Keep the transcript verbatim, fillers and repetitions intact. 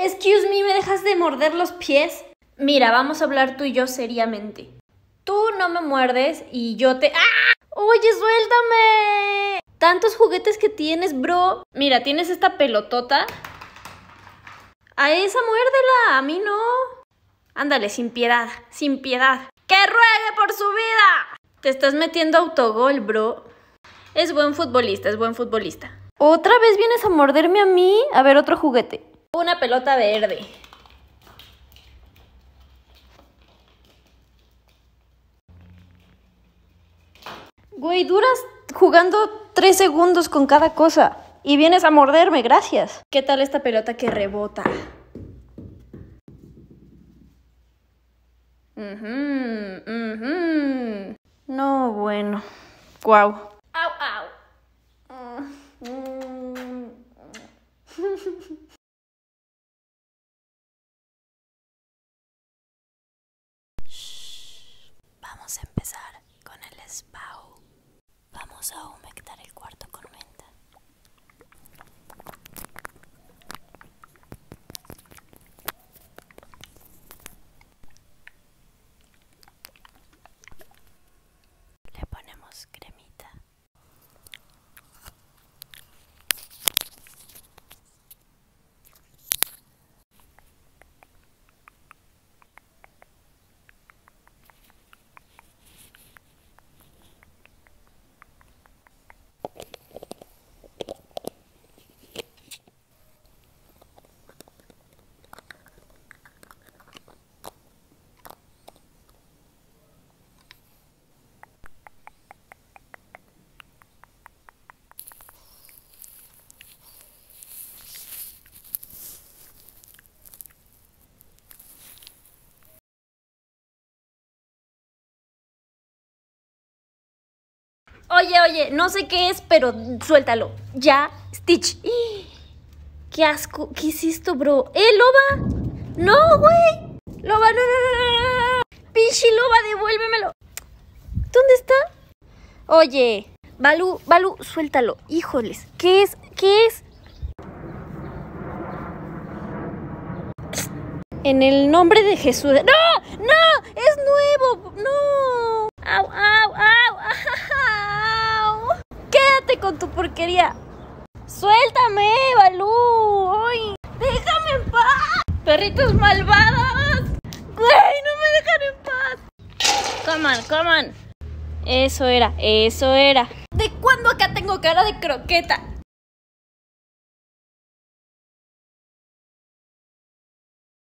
Excuse me, ¿me dejas de morder los pies? Mira, vamos a hablar tú y yo seriamente. Tú no me muerdes y yo te... ¡Ah! ¡Oye, suéltame! Tantos juguetes que tienes, bro. Mira, tienes esta pelotota. A esa muérdela, a mí no. Ándale, sin piedad, sin piedad. ¡Que ruegue por su vida! Te estás metiendo autogol, bro. Es buen futbolista, es buen futbolista. ¿Otra vez vienes a morderme a mí? A ver, otro juguete. Una pelota verde. Güey, duras jugando tres segundos con cada cosa. Y vienes a morderme, gracias. ¿Qué tal esta pelota que rebota? Uh-huh, uh-huh. No, bueno. Guau. Au, au. Uh, Shh. Vamos a empezar con el spa. Vamos a humectar el cuarto con menta. Le ponemos cremita. Oye, oye, no sé qué es, pero suéltalo. Ya, Stitch. Qué asco. ¿Qué es esto, bro? ¿Eh, Loba? No, güey. Loba, no, no, no, no, no. Pinche Loba, devuélvemelo. ¿Dónde está? Oye, Balú, Balú, suéltalo. Híjoles, ¿qué es? ¿Qué es? En el nombre de Jesús. ¡No! ¡No! ¡Es nuevo! ¡No! ¡Au, au, au! ¡Au! ¡Quédate con tu porquería! ¡Suéltame, Balú! ¡Ay! ¡Déjame en paz! ¡Perritos malvados! ¡Güey, no me dejan en paz! ¡Coman, coman! Eso era, eso era. ¿De cuándo acá tengo cara de croqueta?